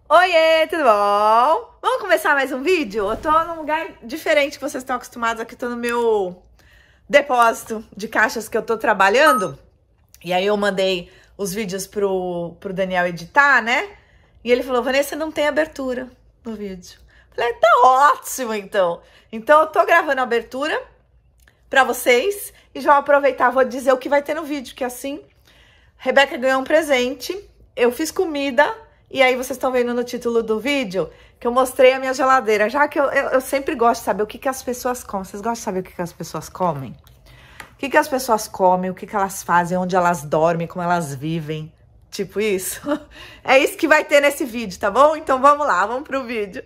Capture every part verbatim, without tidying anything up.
Oiê, tudo bom? Vamos começar mais um vídeo? Eu tô num lugar diferente que vocês estão acostumados. Aqui tô no meu depósito de caixas que eu tô trabalhando. E aí eu mandei os vídeos pro, pro Daniel editar, né? E ele falou, Vanessa, não tem abertura no vídeo. Falei, tá ótimo então. Então eu tô gravando a abertura pra vocês. E já vou aproveitar, vou dizer o que vai ter no vídeo. Que assim, Rebeca ganhou um presente. Eu fiz comida. E aí vocês estão vendo no título do vídeo que eu mostrei a minha geladeira. Já que eu, eu, eu sempre gosto de saber o que, que as pessoas comem. Vocês gostam de saber o que, que as pessoas comem? O que, que as pessoas comem, o que, que elas fazem, onde elas dormem, como elas vivem. Tipo isso. É isso que vai ter nesse vídeo, tá bom? Então vamos lá, vamos pro vídeo.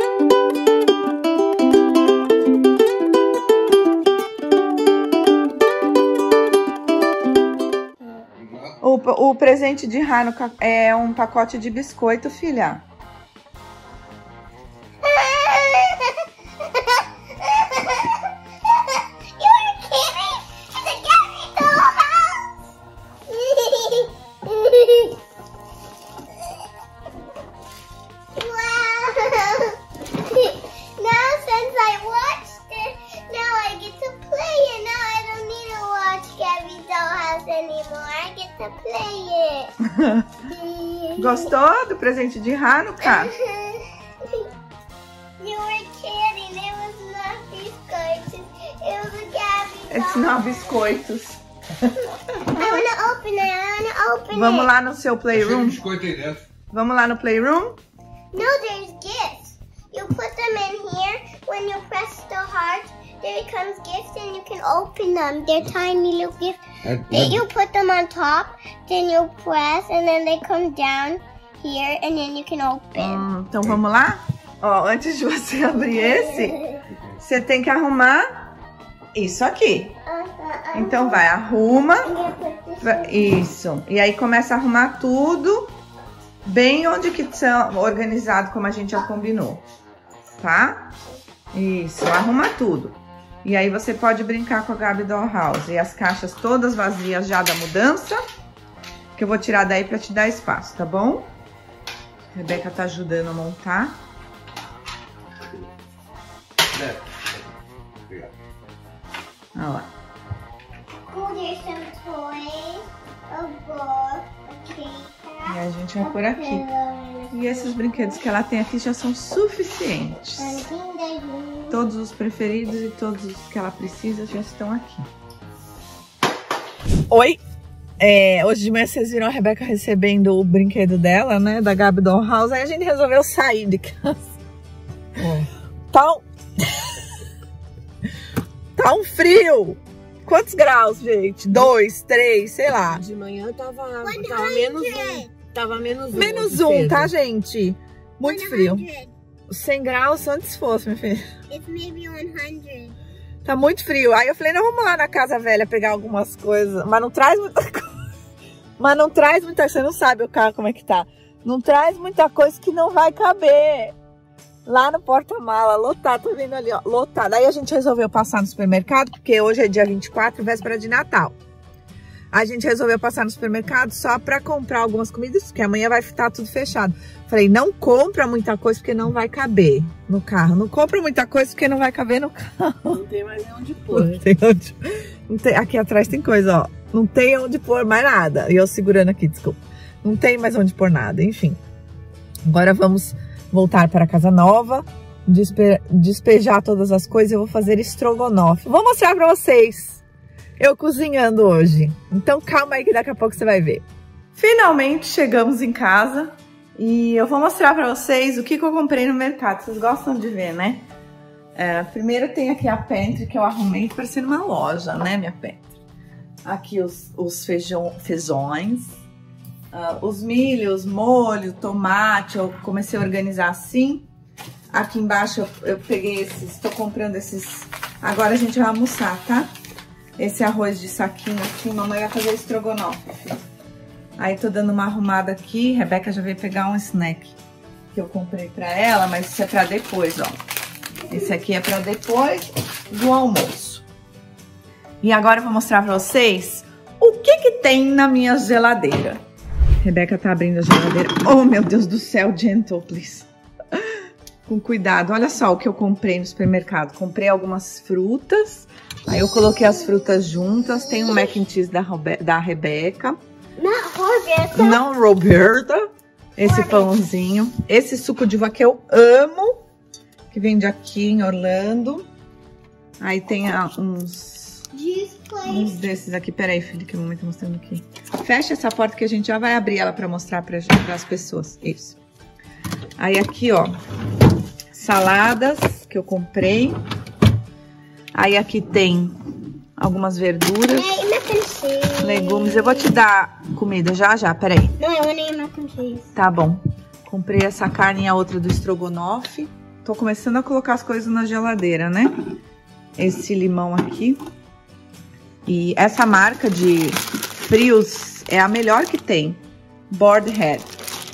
O, o presente de Hanukkah é um pacote de biscoito, filha. Gostou do presente de Hanukkah? You were kidding. It was not biscuits. It was a Gabby. It's not biscoitos. I wanna open it. I wanna open Vamos it. lá no seu playroom? Biscoito aí dentro. Vamos lá no playroom? No, there's gifts. You put them in here. When you press the heart, there comes gifts and you can open them. They're tiny little gifts. É, Then you put them on top, then you press, and then they come down here, and then you can open. Hum, então vamos lá? Ó, antes de você abrir esse, você tem que arrumar isso aqui. Então vai, arruma. Isso. E aí começa a arrumar tudo bem onde que são organizado, como a gente já combinou. Tá? Isso, arruma tudo. E aí você pode brincar com a Gabi Dollhouse. E as caixas todas vazias já da mudança. Que eu vou tirar daí pra te dar espaço, tá bom? A Rebeca tá ajudando a montar. É. Obrigado. Olha lá. Oh, there's some toys, a book, a cake. E a gente vai por aqui. E esses brinquedos que ela tem aqui já são suficientes. Todos os preferidos e todos os que ela precisa já estão aqui. Oi! É, hoje de manhã vocês viram a Rebeca recebendo o brinquedo dela, né? Da Gabi Dollhouse. Aí a gente resolveu sair de casa. É. Tá um... tá um frio! Quantos graus, gente? Dois, três, sei lá. De manhã tava, tava menos um. Tava menos um. Menos um, tá, gente? Muito frio. cem graus antes fosse, meu filho. It's maybe one hundred. Tá muito frio. Aí eu falei, não, vamos lá na casa velha pegar algumas coisas. Mas não traz muita coisa. Mas não traz muita coisa. Você não sabe o carro como é que tá. Não traz muita coisa que não vai caber. Lá no porta-mala, lotado. Tô vendo ali, ó, lotado. Aí a gente resolveu passar no supermercado, porque hoje é dia vinte e quatro, véspera de Natal. A gente resolveu passar no supermercado só pra comprar algumas comidas, porque amanhã vai estar tudo fechado. Falei, não compra muita coisa, porque não vai caber no carro. Não compra muita coisa, porque não vai caber no carro. Não tem mais onde pôr. Não tem onde... Não tem... Aqui atrás tem coisa, ó. Não tem onde pôr mais nada. E eu segurando aqui, desculpa. Não tem mais onde pôr nada, enfim. Agora vamos voltar para a casa nova, despe... despejar todas as coisas. Eu vou fazer estrogonofe. Vou mostrar pra vocês eu cozinhando hoje. Então calma aí que daqui a pouco você vai ver. Finalmente chegamos em casa e eu vou mostrar pra vocês o que, que eu comprei no mercado. Vocês gostam de ver, né? É, primeiro tem aqui a pantry que eu arrumei parecendo uma loja, né, minha pantry. Aqui os, os feijão, feijões, uh, os milhos, molho, tomate, eu comecei a organizar assim. Aqui embaixo eu, eu peguei esses, tô comprando esses, agora a gente vai almoçar, tá? Esse arroz de saquinho aqui, mamãe vai fazer estrogonofe, filho. Aí tô dando uma arrumada aqui, Rebeca já veio pegar um snack que eu comprei pra ela, mas isso é pra depois, ó. Esse aqui é pra depois do almoço. E agora eu vou mostrar pra vocês o que que tem na minha geladeira. Rebeca tá abrindo a geladeira. Oh, meu Deus do céu, gentle, please. Com cuidado. Olha só o que eu comprei no supermercado. Comprei algumas frutas. Aí eu coloquei as frutas juntas. Tem um mac and cheese da, Robe da Rebeca. Não, Roberta. Não, Roberta. Esse pãozinho. Esse suco de uva que eu amo. Que vende aqui em Orlando. Aí tem ah, uns, uns desses aqui. Peraí, filho, que a mamãe tá mostrando aqui. Fecha essa porta que a gente já vai abrir ela pra mostrar pra, pra as pessoas. Isso. Aí aqui, ó. Saladas que eu comprei. Aí aqui tem algumas verduras. Legumes. Eu vou te dar comida já, já. Peraí. Não, eu nem mac and cheese. Tá bom. Comprei essa carne e a outra do estrogonofe. Tô começando a colocar as coisas na geladeira, né? Esse limão aqui. E essa marca de frios é a melhor que tem. Board Head.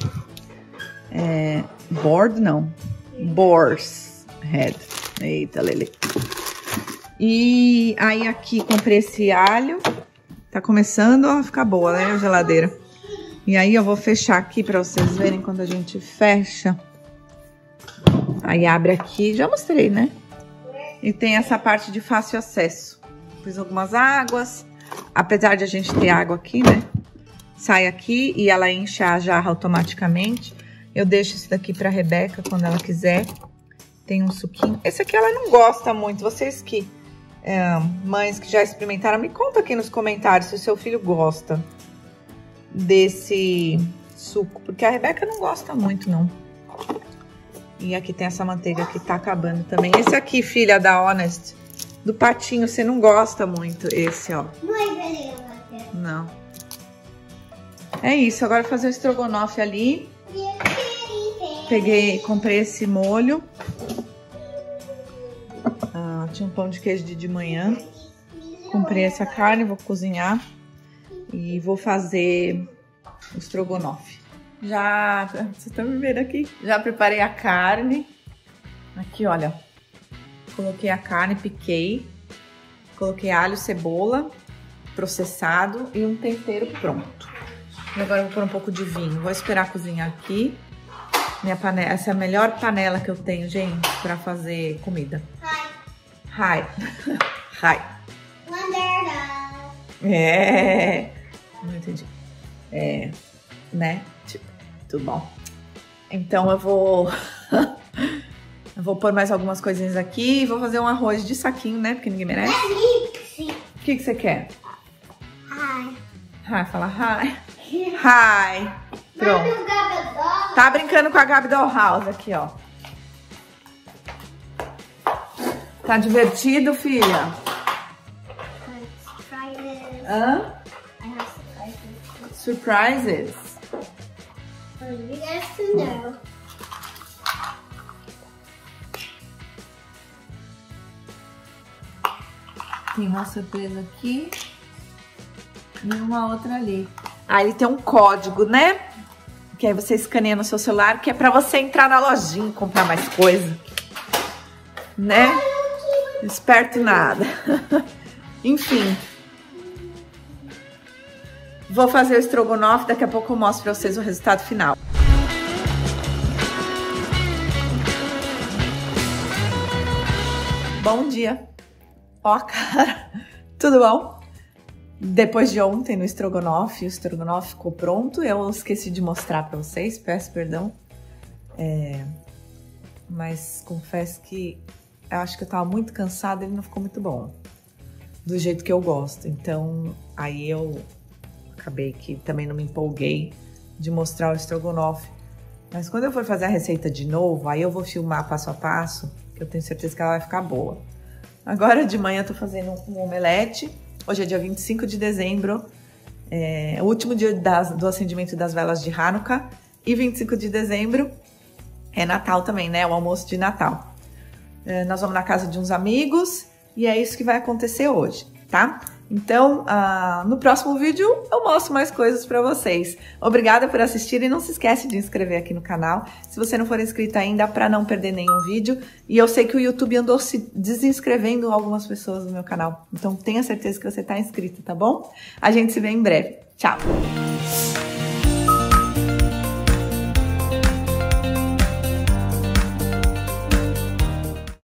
É, board não. Boar's Head. Eita, Lele. E aí aqui comprei esse alho. Tá começando a ficar boa, né, a geladeira. E aí eu vou fechar aqui pra vocês verem quando a gente fecha. Aí abre aqui, já mostrei, né? E tem essa parte de fácil acesso. Pus algumas águas. Apesar de a gente ter água aqui, né? Sai aqui e ela enche a jarra automaticamente. Eu deixo isso daqui pra Rebeca quando ela quiser. Tem um suquinho. Esse aqui ela não gosta muito. Vocês que, é, mães que já experimentaram, me conta aqui nos comentários se o seu filho gosta desse suco. Porque a Rebeca não gosta muito, não. E aqui tem essa manteiga que tá acabando também. Esse aqui, filha da Honest, do patinho, você não gosta muito. Esse, ó. Não. É isso, agora vou fazer o estrogonofe ali. Peguei, comprei esse molho. Ah, tinha um pão de queijo de, de manhã. Comprei essa carne, vou cozinhar. E vou fazer o estrogonofe. Já, vocês estão me vendo aqui? Já preparei a carne. Aqui, olha. Coloquei a carne, piquei. Coloquei alho, cebola, processado e um tempero pronto. E agora eu vou pôr um pouco de vinho. Vou esperar cozinhar aqui. Minha panela, essa é a melhor panela que eu tenho, gente, pra fazer comida. Hi. Hi. É. Não entendi. É, né? Tipo, tudo bom. Então eu vou... eu vou pôr mais algumas coisinhas aqui e vou fazer um arroz de saquinho, né? Porque ninguém merece. O que que você quer? Hi. Hi, fala hi. Hi. Pronto. Tá brincando com a Gabi Dollhouse aqui, ó. Tá divertido, filha? Hã? Surprises. You guys can know. Tem uma surpresa aqui e uma outra ali. Aí tem um código, né? Que aí você escaneia no seu celular, que é pra você entrar na lojinha e comprar mais coisa. Né? Esperto nada. Enfim. Vou fazer o estrogonofe, daqui a pouco eu mostro pra vocês o resultado final. Bom dia. Ó, cara. Tudo bom? Depois de ontem no estrogonofe, o estrogonofe ficou pronto. Eu esqueci de mostrar pra vocês, peço perdão. É... Mas confesso que eu acho que eu tava muito cansada e ele não ficou muito bom. Do jeito que eu gosto. Então, aí eu... acabei que também não me empolguei de mostrar o estrogonofe. Mas quando eu for fazer a receita de novo, aí eu vou filmar passo a passo, que eu tenho certeza que ela vai ficar boa. Agora de manhã eu tô fazendo um omelete. Hoje é dia vinte e cinco de dezembro, é o último dia das, do acendimento das velas de Hanukkah. E vinte e cinco de dezembro é Natal também, né? O almoço de Natal. É, nós vamos na casa de uns amigos e é isso que vai acontecer hoje, tá? Então, uh, no próximo vídeo eu mostro mais coisas pra vocês. Obrigada por assistir e não se esquece de inscrever aqui no canal, se você não for inscrito ainda, pra não perder nenhum vídeo. E eu sei que o YouTube andou se desinscrevendo algumas pessoas no meu canal, então tenha certeza que você tá inscrito, tá bom? A gente se vê em breve. Tchau!